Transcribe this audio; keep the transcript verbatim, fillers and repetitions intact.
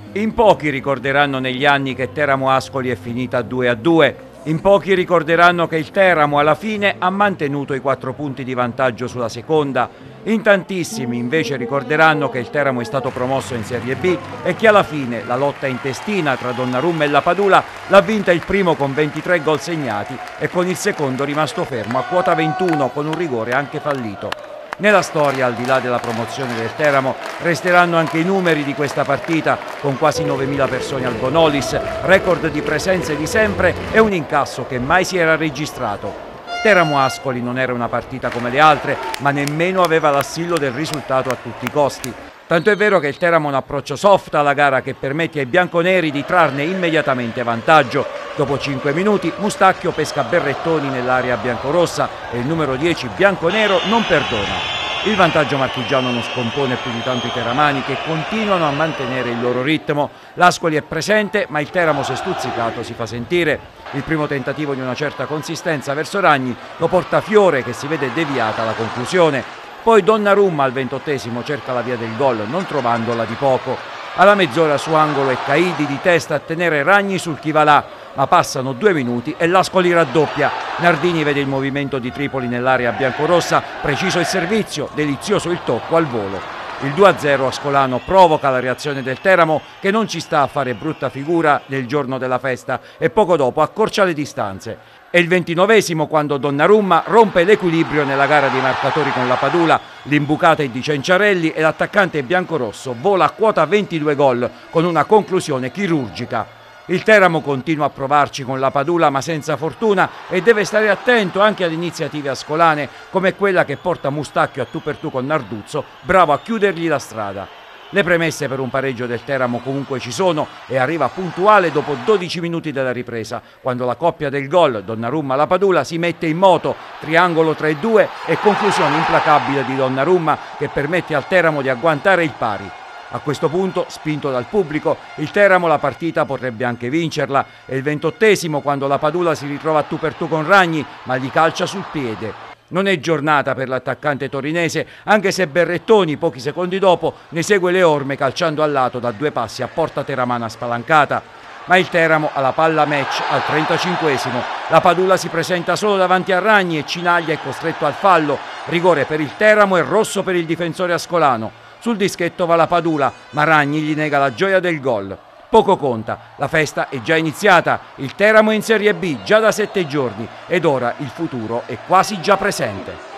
In pochi ricorderanno negli anni che Teramo Ascoli è finita due a due. In pochi ricorderanno che il Teramo alla fine ha mantenuto i quattro punti di vantaggio sulla seconda. In tantissimi invece ricorderanno che il Teramo è stato promosso in Serie B e che alla fine la lotta intestina tra Donnarumma e la Padula l'ha vinta il primo con ventitré gol segnati e con il secondo rimasto fermo a quota ventuno con un rigore anche fallito. Nella storia, al di là della promozione del Teramo, resteranno anche i numeri di questa partita, con quasi novemila persone al Bonolis, record di presenze di sempre e un incasso che mai si era registrato. Teramo Ascoli non era una partita come le altre, ma nemmeno aveva l'assillo del risultato a tutti i costi. Tanto è vero che il Teramo ha un approccio soft alla gara che permette ai bianconeri di trarne immediatamente vantaggio. Dopo cinque minuti Mustacchio pesca Berrettoni nell'area biancorossa e il numero dieci bianconero non perdona. Il vantaggio marchigiano non scompone più di tanto i teramani che continuano a mantenere il loro ritmo. L'Ascoli è presente, ma il Teramo, se stuzzicato, si fa sentire. Il primo tentativo di una certa consistenza verso Ragni lo porta Fiore, che si vede deviata alla conclusione. Poi Donnarumma al ventottesimo cerca la via del gol, non trovandola di poco. Alla mezz'ora su angolo è Caidi di testa a tenere Ragni sul chi va là, ma passano due minuti e l'Ascoli raddoppia. Nardini vede il movimento di Tripoli nell'area biancorossa, preciso il servizio, delizioso il tocco al volo. Il due a zero ascolano provoca la reazione del Teramo, che non ci sta a fare brutta figura nel giorno della festa e poco dopo accorcia le distanze. È il ventinovesimo quando Donnarumma rompe l'equilibrio nella gara dei marcatori con la Padula, l'imbucata è di Cenciarelli e l'attaccante biancorosso vola a quota ventidue gol con una conclusione chirurgica. Il Teramo continua a provarci con la Padula ma senza fortuna e deve stare attento anche ad iniziative ascolane come quella che porta Mustacchio a tu per tu con Narduzzo, bravo a chiudergli la strada. Le premesse per un pareggio del Teramo comunque ci sono e arriva puntuale dopo dodici minuti della ripresa, quando la coppia del gol, Donnarumma-La Padula, si mette in moto, triangolo tre due e conclusione implacabile di Donnarumma che permette al Teramo di agguantare il pari. A questo punto, spinto dal pubblico, il Teramo la partita potrebbe anche vincerla. È il ventottesimo quando la Padula si ritrova a tu per tu con Ragni, ma gli calcia sul piede. Non è giornata per l'attaccante torinese, anche se Berrettoni, pochi secondi dopo, ne segue le orme calciando al lato da due passi a porta teramana spalancata. Ma il Teramo ha la palla match al trentacinquesimo. La Padula si presenta solo davanti a Ragni e Cinaglia è costretto al fallo. Rigore per il Teramo e rosso per il difensore ascolano. Sul dischetto va la Padula, ma Ragni gli nega la gioia del gol. Poco conta, la festa è già iniziata, il Teramo è in Serie B già da sette giorni ed ora il futuro è quasi già presente.